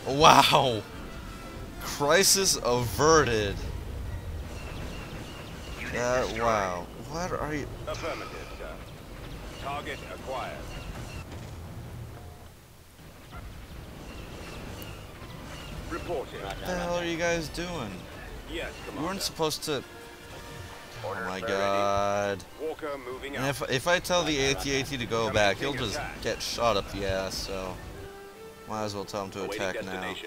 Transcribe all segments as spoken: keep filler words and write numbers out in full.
Wow! Crisis averted. That, wow. What are you... Affirmative, sir. Target acquired. Reporting. What the hell are you guys doing? Yes, You Commander. weren't supposed to... Oh Order, my sir, god. ready. Walker moving And out. if, if I tell the A T A T to go back, he'll just Attack. get shot up the ass, so... Might as well tell him to Awaiting attack now. destination.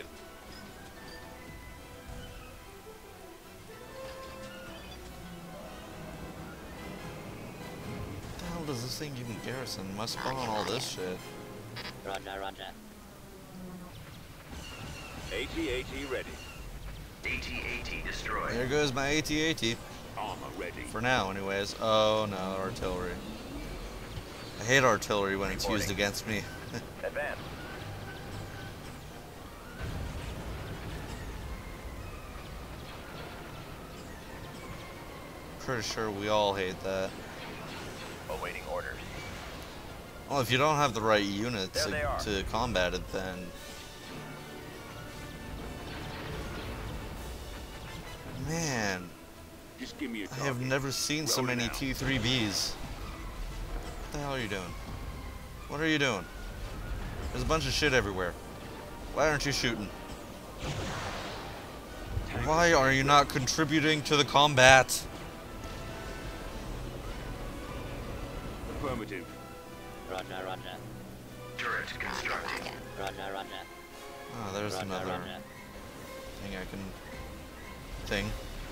What the hell does this thing even garrison? Must spawn all this shit. Roger, roger. A T A T ready. A T A T destroyed. There goes my A T A T. Armor ready. For now, anyways. Oh no, artillery. I hate artillery when it's used against me. Advance. Pretty sure we all hate that. Awaiting orders. Well, if you don't have the right units There they are. to, to combat it, then... Man, Just give me a I target. have never seen so Rolling many out. T three Bs. What the hell are you doing? What are you doing? There's a bunch of shit everywhere. Why aren't you shooting? Why are you not contributing to the combat? Affirmative. Roger, roger. Turret constructed. Roger, roger. Oh, there's Roger, another roger. thing I can... thing.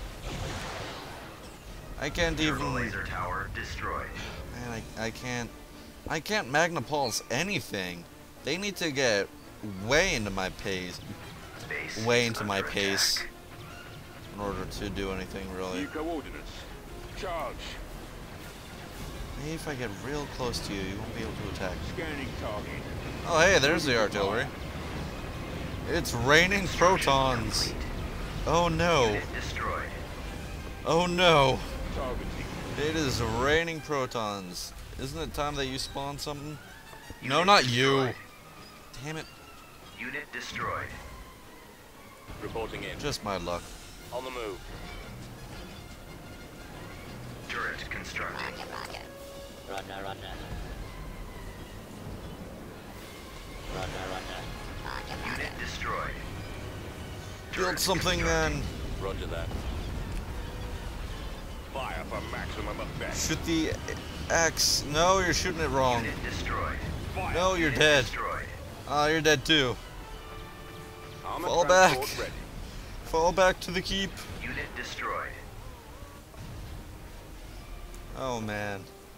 I can't Turbo even... laser tower destroyed. Man, I, I can't... I can't Magna Pulse anything. They need to get way into my pace. Base Way is into under my attack. pace. In order to do anything, really. New coordinates. Charge. Maybe if I get real close to you, you won't be able to attack me. Scanning target. Oh, hey, there's the artillery. It's raining Construction protons. complete. Oh no. Unit destroyed. Oh no. Targeting. It is raining protons. Isn't it time that you spawn something? No, Unit not you. destroyed. Damn it. Unit destroyed. Reporting in. Just my luck. On the move. Turret constructed. Roger, roger. Roger, roger. Roger, roger. Roger, roger. Unit destroyed. Build Turret something constructed. then. Roger that. Fire for maximum effect. Shoot the X. No, you're shooting it wrong. Unit destroyed. Fire. No, you're Unit dead. destroyed. Oh, you're dead too. Armor Fall transport back. ready. Fall back to the keep. Unit destroyed. Oh man.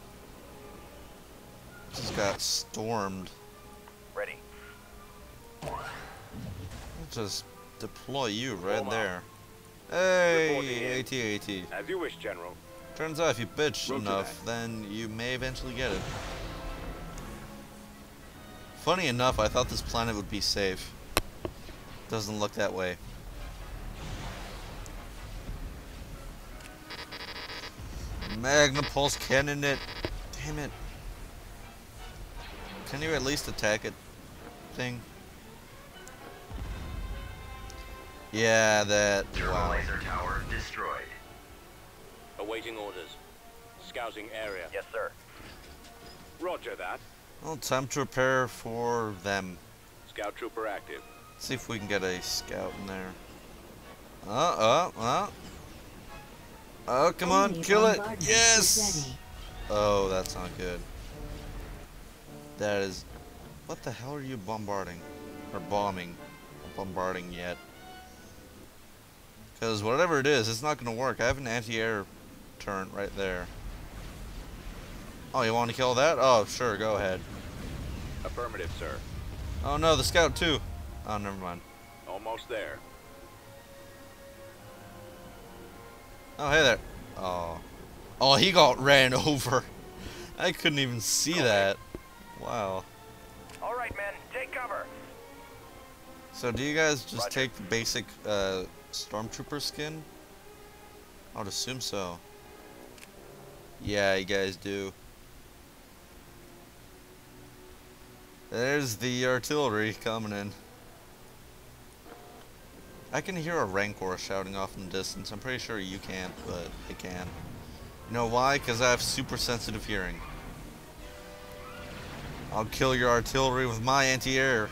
Just got stormed. Ready. I'll just deploy you right Form up. there. Reporting Hey, in. AT AT. As you wish, General. Turns out if you bitch Roger enough, then you may eventually get it. Funny enough, I thought this planet would be safe. Doesn't look that way. Magna Pulse cannon it. Damn it. Can you at least attack it? Thing? Yeah, that. Turbo Wow. laser tower destroyed. Awaiting orders. Scouting area. Yes, sir. Roger that. Well, time to prepare for them. Scout trooper active. See if we can get a scout in there. Uh, uh, uh. Oh, come on, Enemy kill it. bombardment is Yes! ready. Oh, that's not good. That is... What the hell are you bombarding? Or bombing? Not bombarding yet. Because whatever it is, it's not going to work. I have an anti-air turret right there. Oh, you want to kill that? Oh, sure, go ahead. Affirmative, sir. Oh no, the scout too. Oh, never mind. Almost there. Oh, hey there. Oh. Oh, he got ran over. I couldn't even see that. Wow. All right, men. Take cover. So do you guys just Roger. take the basic uh, stormtrooper skin? I would assume so. Yeah, you guys do. There's the artillery coming in. I can hear a Rancor shouting off in the distance. I'm pretty sure you can't, but I can. You know why? Because I have super sensitive hearing. I'll kill your artillery with my anti-air.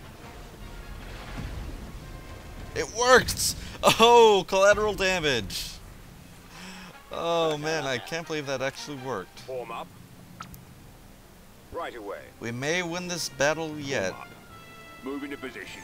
It worked! Oh, collateral damage. Oh man, I can't believe that actually worked. Form up. Right away. We may win this battle yet. Form up. Move into position.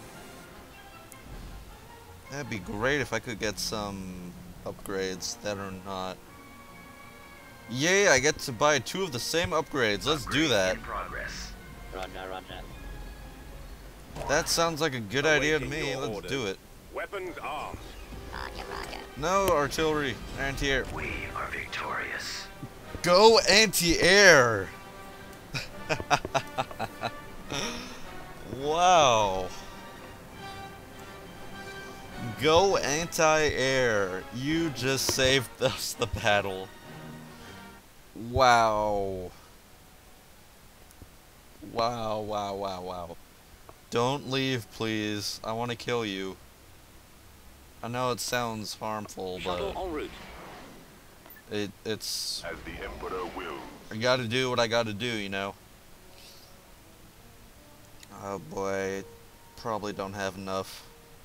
That'd be great if I could get some upgrades that are not. Yay, I get to buy two of the same upgrades. Let's do Upgrade that. in progress. Runner, runner. That sounds like a good idea to Awaiting me. your Let's orders. do it. Weapons armed. Roger, roger. No, artillery. Anti-air. We are victorious. Go anti-air! Wow. Go anti-air. You just saved us the battle. Wow. Wow, wow, wow, wow. Don't leave, please. I want to kill you. I know it sounds harmful, Shuttle but en route. it it's As the Emperor wills. I gotta do what I gotta do, you know. Oh boy, probably don't have enough.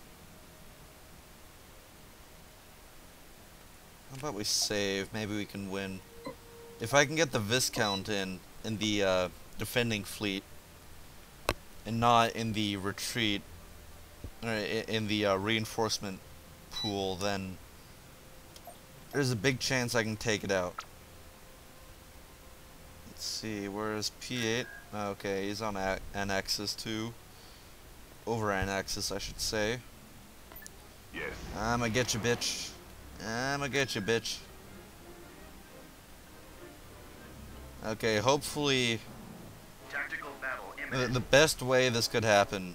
How about we save? Maybe we can win. If I can get the Viscount in, in the uh, defending fleet, and not in the retreat, or i- in the uh, reinforcement pool, then there's a big chance I can take it out. Let's see, where's P eight? Okay, he's on a Anaxis too. Over Anaxis, I should say. Yes. I'ma get you, bitch. I'ma get you, bitch. Okay, hopefully Tactical battle the, imminent. the best way this could happen